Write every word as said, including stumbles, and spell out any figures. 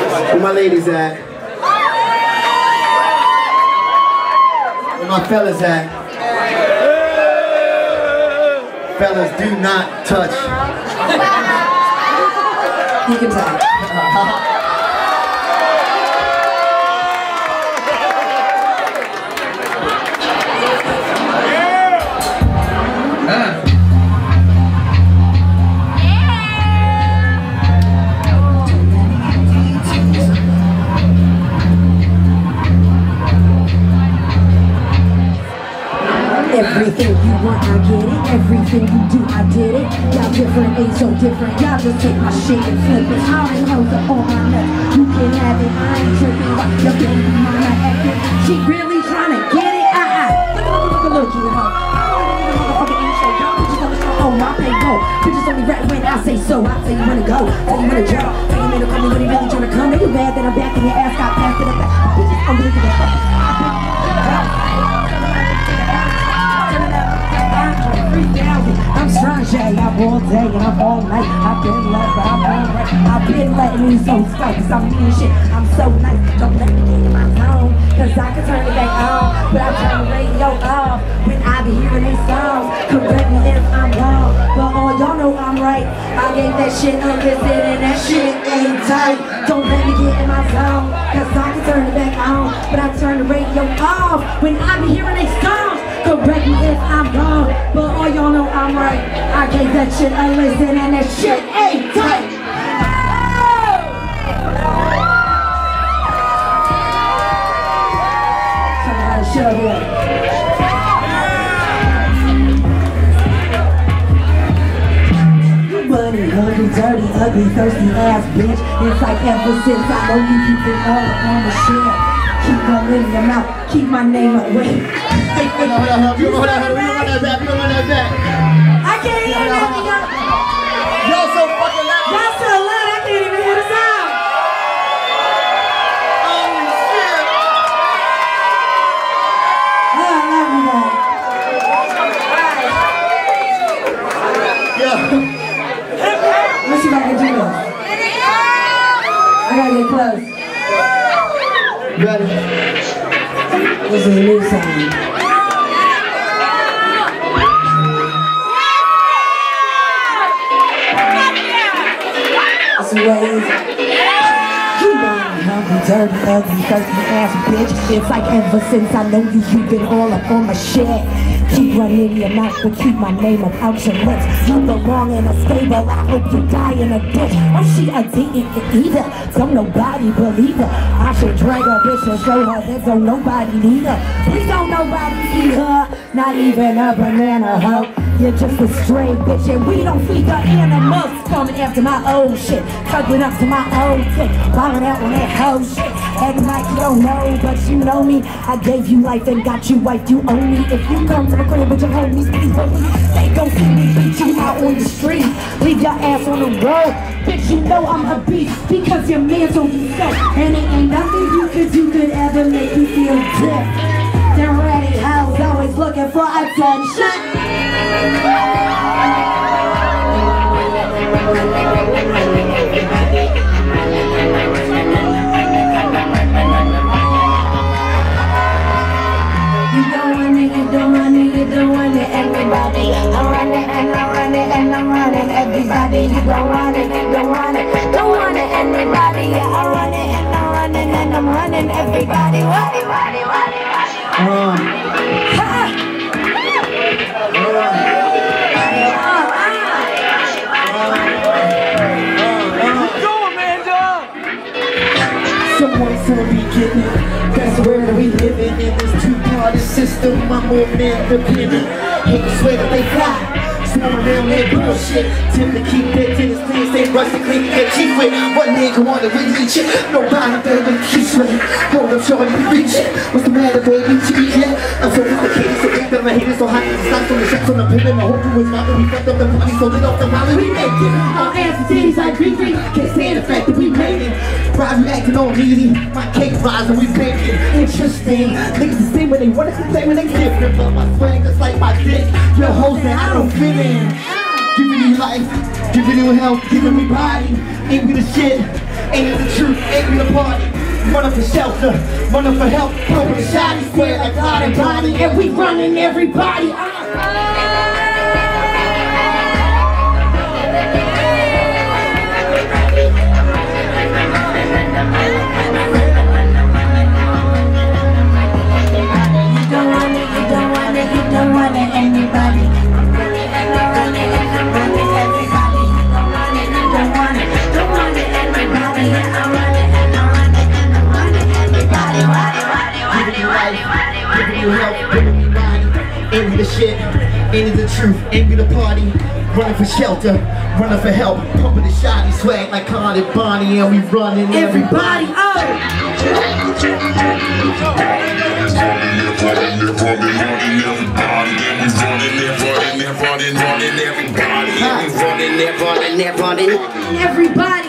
Where my ladies at? Where my fellas at? Fellas, do not touch. You can touch. Everything you want, I get it. Everything you do, I did it. Y'all different, ain't so different. Y'all just take my shit and flip it. I ain't hoes up on my nuts. You can have it, I ain't tripping. Your baby mama acting. She really trying to get it. Ah ah. Look at look at look, you know. Motherfucking intro, y'all bitches on the show. Oh, my pay go. Bitches only rap when I say so. I tell you when to go, tell you when to jump, tell you when to come. When you really trying to come, then you mad that I'm back in your ass. Got passed to the back. Bitches, I'm looking at that. I'm strong, Jay, I'm all day and I'm all night. I've been left, but I'm all right. I've been letting these songs go, cause I'm mean shit. I'm so nice, don't let me get in my zone, cause I can turn it back on, but I turn the radio off when I be hearing these songs. Correct me if I'm wrong, but all y'all know I'm right. I gave that shit unlisted and that shit ain't tight. Don't let me get in my zone, cause I can turn it back on, but I turn the radio off when I be hearing these songs. Correct me if I'm wrong, but all y'all know I'm right. I gave that shit a listen and that shit ain't tight. Turn that shit over here. You money, hungry, dirty, ugly, thirsty ass bitch. It's like ever since I know you keep it all on the shit. Keep my lid in your mouth, keep my name away. Hold on, hold on, hold on, hold on, we don't want that back, we don't want that back. I can't hear nothing. Y'all so fucking loud. Y'all so loud, I can't even hear the sound. Holy shit. Oh, I love you guys. Yeah. Let's see if I can do this. I gotta get close. Ready? This is a new song. Ways. You money hungry, dirty, ugly, thirsty ass bitch. It's like ever since I know you, you've been all up on my shit. Keep running your mouth, but keep my name up out your lips. You belong in a stable, I hope you die in a ditch. Oh, she a D either, don't nobody believe her. I should drag her bitch and show her that don't nobody need her. Please don't nobody see her, not even a banana hoe. You're just a stray bitch and we don't feed the animals. Coming after my old shit, cuddling up to my old dick, falling out on that hoe shit. Acting like you don't know, but you know me. I gave you life and got you wiped, you owe me. If you come to the crib with your homies, please believe they gon' see me beat you out on the street. Leave your ass on the road, bitch, you know I'm a beast, because your man told you so. And it ain't nothing you could do could ever make me feel different. Them ratty hoes always looking for attention. You don't want it, you don't want it, you don't want it, everybody. I'm running and I'm running and I'm running, everybody. You don't want it, you don't want it, don't want it, anybody. Yeah, I'm running and I'm running and I'm running, everybody. Waddy, waddy, waddy, waddy. Uh. Someone's gonna be getting it. That's where we living in this two-party system. I'm more independent. Haters swear that they fly. Swarming around that bullshit. Tend to keep that to his things. Stay rusty, clean, get cheap with. One nigga wanna reach it. Nobody, baby, keep sweating. Hold up, shorty, we reach it. What's the matter, baby? Cheat yet? I'm so complicated, so big that my haters so hot. Stop on the shots on the pivot. My whole crew is mounted. We fucked up the party, so lit off the molly. We make it. Our ass and titties like green green. Can't stand the fact that we made it. Pride, we acting all needy. My cake rise and we bake it. Interesting. Niggas the same when they wanna complain when they different. But my swag is like my dick. Your hoes that I don't fit in. Giving you life, give me new health, giving me body. Ain't we the shit, ain't we the truth, ain't we the party. Running for shelter, running for help, pumping the shiny square like God and Bonnie. And we running everybody. Ain't we the shit, ain't we the truth, ain't we the party. Running for shelter, running for help, pumping the shiny swag like Con and Bonnie. And we running everybody, oh! Everybody.